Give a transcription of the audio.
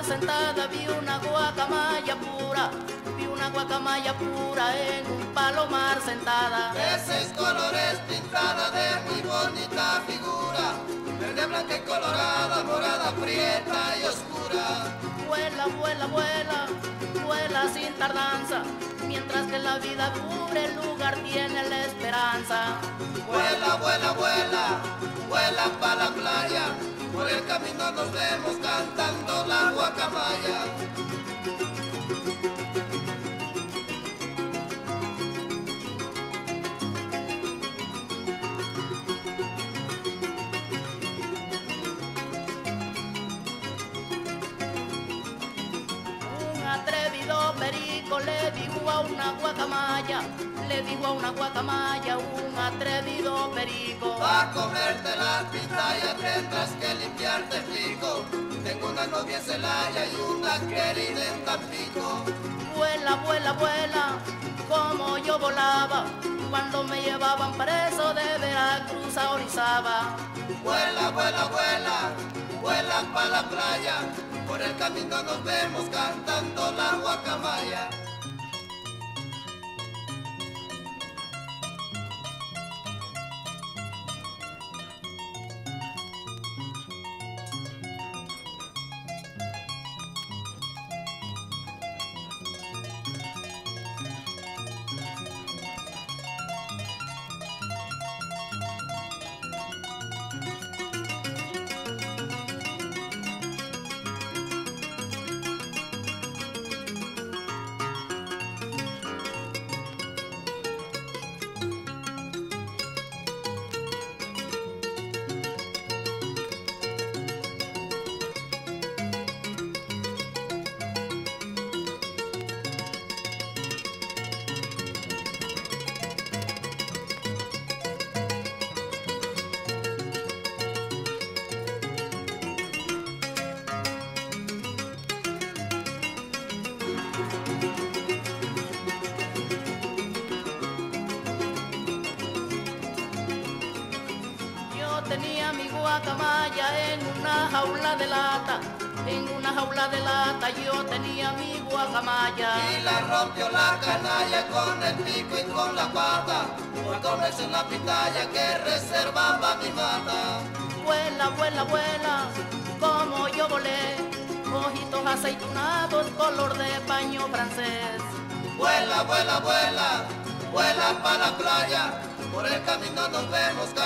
sentada vi una guacamaya pura, vi una guacamaya pura en un palomar sentada. De 6 colores pintada de muy bonita figura, verde, blanca y colorada, morada, prieta y oscura. Vuela, vuela, vuela, vuela sin tardanza, mientras que la vida cubre el lugar tiene la esperanza. Vuela, vuela, vuela, vuela pa' la playa, por el camino nos vemos cantando la guacamaya. Un atrevido perico le dijo a una guacamaya, le dijo a una guacamaya, un atrevido perico. Pa' comerte la pitaya tendrás que limpiarte el pico. Tengo una novia en Celaya y una querida en Tampico. Vuela, vuela, vuela, como yo volaba, cuando me llevaban preso de Veracruz a Orizaba. Vuela, vuela, vuela, vuela pa' la playa, por el camino nos vemos cantando la guacamaya. Tenía mi guacamaya en una jaula de lata, en una jaula de lata yo tenía mi guacamaya. Y la rompió la canalla con el pico y con la pata, por comerse la pitaya que reservaba mi mata. Vuela, vuela, vuela, como yo volé, ojitos aceitunados, color de paño francés. Vuela, vuela, vuela, vuela pa' la playa, por el camino nos vemos